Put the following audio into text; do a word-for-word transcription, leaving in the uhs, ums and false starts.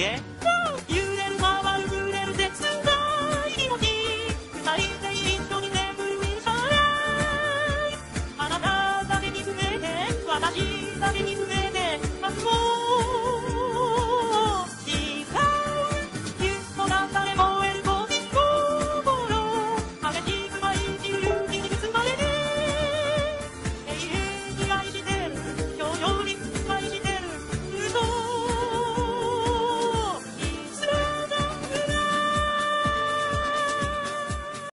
け揺れる回る揺れる絶大命二人で一緒に眠る将来あなただけ見つめて私だけ見つめて